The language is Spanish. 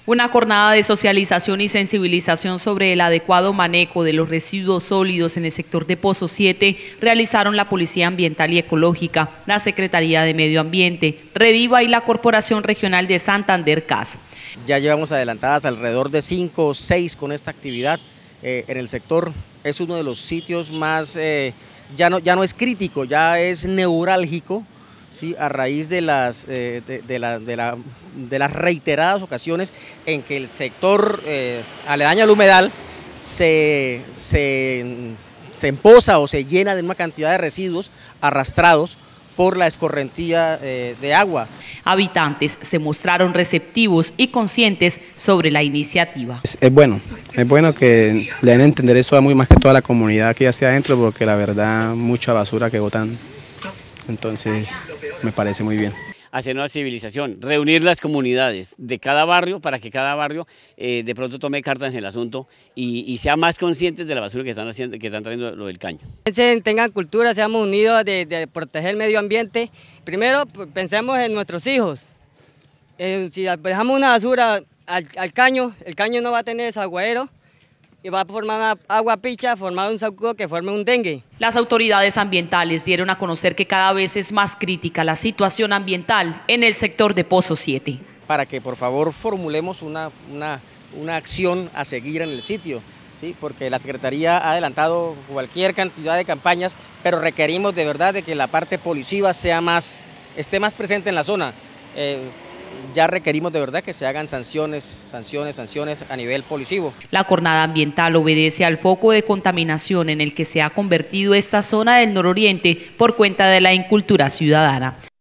Una jornada de socialización y sensibilización sobre el adecuado manejo de los residuos sólidos en el sector de Pozo 7 realizaron la Policía Ambiental y Ecológica, la Secretaría de Medio Ambiente, Rediva y la Corporación Regional de Santander CAS. Ya llevamos adelantadas alrededor de 5 o 6 con esta actividad en el sector. Es uno de los sitios más, ya no es crítico, ya es neurálgico. Sí, a raíz de las reiteradas ocasiones en que el sector aledaño al humedal se empoza o se llena de una cantidad de residuos arrastrados por la escorrentía de agua. Habitantes se mostraron receptivos y conscientes sobre la iniciativa. Es bueno que le den a entender esto a muy más que toda la comunidad que ya esté adentro, porque la verdad mucha basura que botan. Entonces me parece muy bien. Hacer una civilización, reunir las comunidades de cada barrio para que cada barrio de pronto tome cartas en el asunto y sea más conscientes de la basura que están haciendo, que están trayendo lo del caño. Tengan cultura, seamos unidos de proteger el medio ambiente. Primero pensemos en nuestros hijos. Si dejamos una basura al caño, el caño no va a tener desaguadero y va a formar una agua picha, formar un zancudo que forme un dengue. Las autoridades ambientales dieron a conocer que cada vez es más crítica la situación ambiental en el sector de Pozo 7. Para que por favor formulemos una acción a seguir en el sitio, ¿sí? Porque la Secretaría ha adelantado cualquier cantidad de campañas, pero requerimos de verdad de que la parte policiva esté más presente en la zona. Ya requerimos de verdad que se hagan sanciones a nivel policivo. La jornada ambiental obedece al foco de contaminación en el que se ha convertido esta zona del nororiente por cuenta de la incultura ciudadana.